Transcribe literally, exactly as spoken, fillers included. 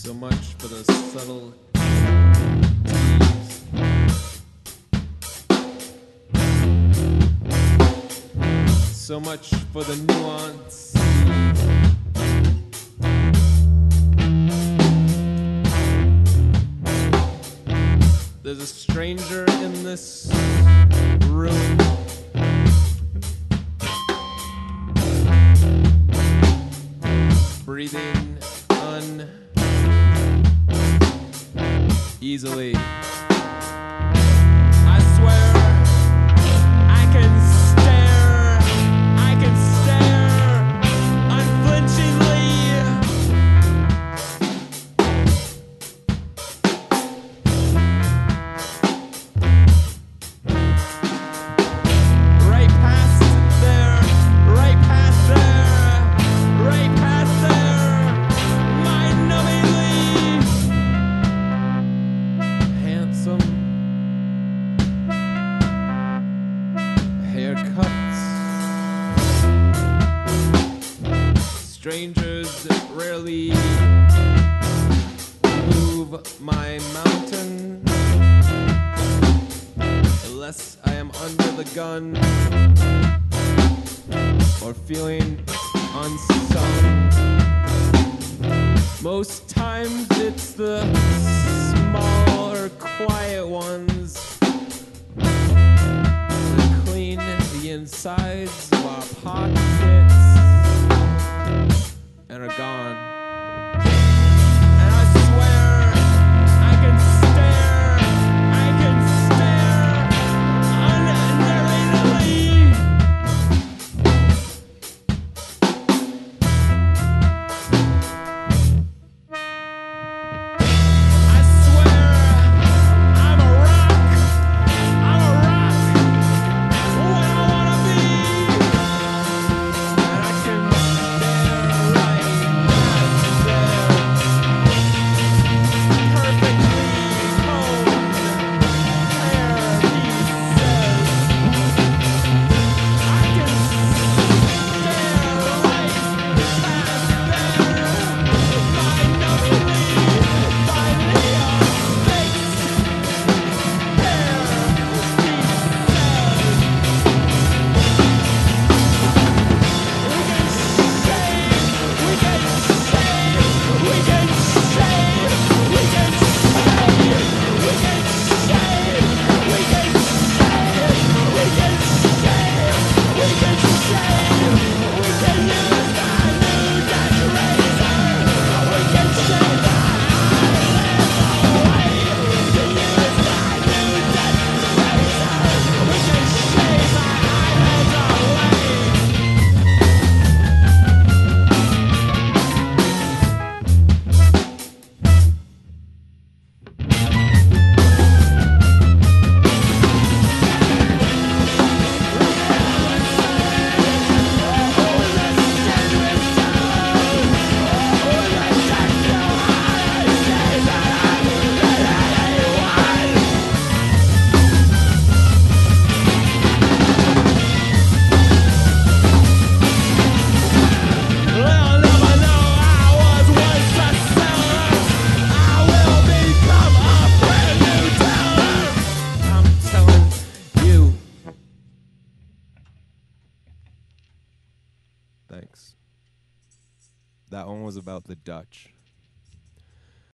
So much for the subtle tease. So much for the nuance. There's a stranger in this room. Breathing uneasily. I swear I can stare, I can stare unflinchingly. Right past there, right past there, right past there, mind-numbingly handsome haircuts. Strangers rarely move my mountain unless I am under the gun or feeling unsung. Most times it's the smaller, quiet ones that clean the insides of our pockets and are gone. And I swear I can stare, I can stare unerringly. I swear I'm a rock, I'm a rock when I wanna be. And I can stare right past there, perfectly combed hair pieces. I can stare right past there, mind-numbingly, finally fixed hair pieces. We can shave, we can shave, we can shave, we can shave, we can shave, we can shave, we can shave, we can shave, we can use the new Dutch razor, we can shave the eyelids away, we can use the new Dutch razor, we can shave the eyelids away. They'll never know I was once a seller. I will become a brand new teller. I'm telling you. Thanks. That one was about the Dutch.